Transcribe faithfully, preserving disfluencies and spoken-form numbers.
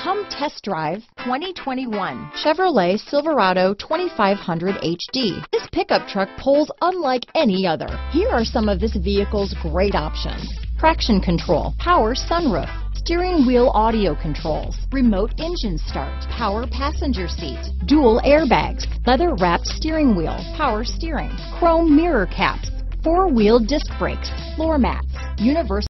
Come test drive twenty twenty-one Chevrolet Silverado twenty-five hundred H D. This pickup truck pulls unlike any other. Here are some of this vehicle's great options: traction control, power sunroof, steering wheel audio controls, remote engine start, power passenger seat, dual airbags, leather wrapped steering wheel, power steering, chrome mirror caps, four-wheel disc brakes, floor mats, universal